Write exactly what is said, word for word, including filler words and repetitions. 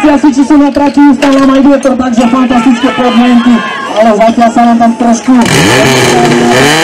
diváci asi či sú na trati, tam nám aj vietor, takže fantastické podmienky, ale zatiaľ sa nám tam trošku